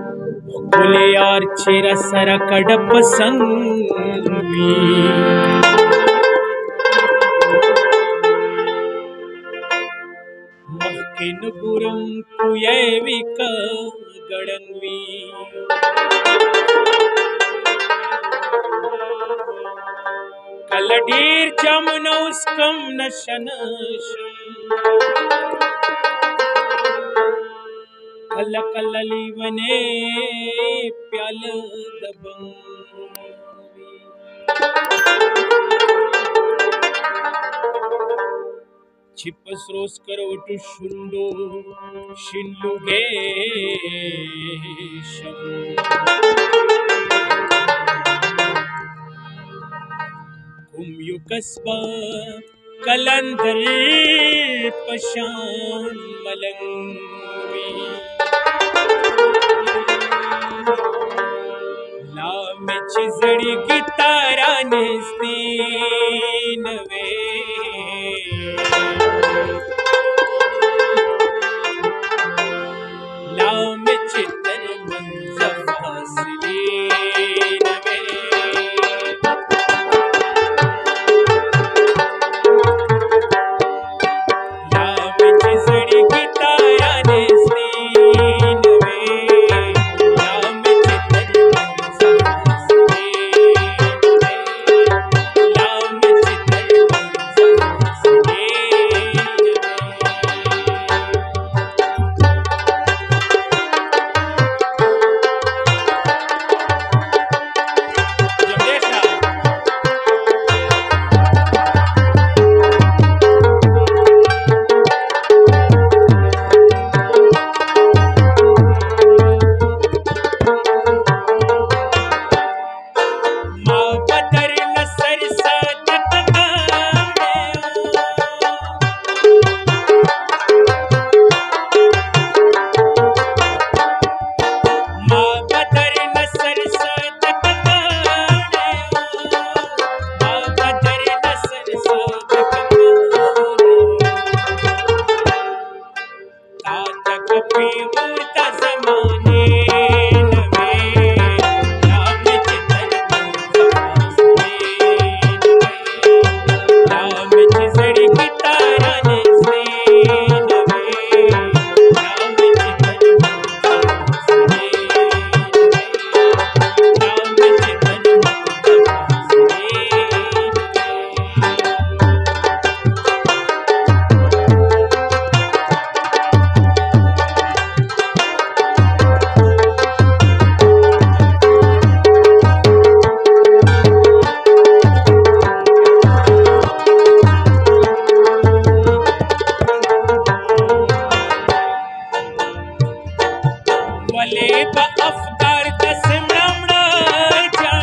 बोले यार चेरा सारा कडप संगवी मखिन गुरम कुयविक गडंगवी कलडीर जमुनौस्कम नशनशम कल कललीवने प्याल दबंगी छिपस रोज करवटू शुंडो शिनलुगे कुम्यु कस्बा कलंदर पशान मलंगी लामे चिजड़ी गितारा नेस्तीन वे लामे चितर मंजर फासलीन वे लामे चिजड़ी गितारा नेस्तीन वे लामे चितर मंजर फासलीन वे लामे चितर मंजर फासलीन वे जमदेशा माँ बदर नसर सदत गाने माँ बदर नसर सदत गाने माँ बदर नसर सदत गाने तातक पीवूता ज़माने नवे लाम चितर मंजर फासलीन वे लाम चिजड़ी गितारा नेस्तीन वे लाम चितर मंजर फासलीन वे लाम चितर मंजर फासलीन वले बा अफगार दस मृमड़ा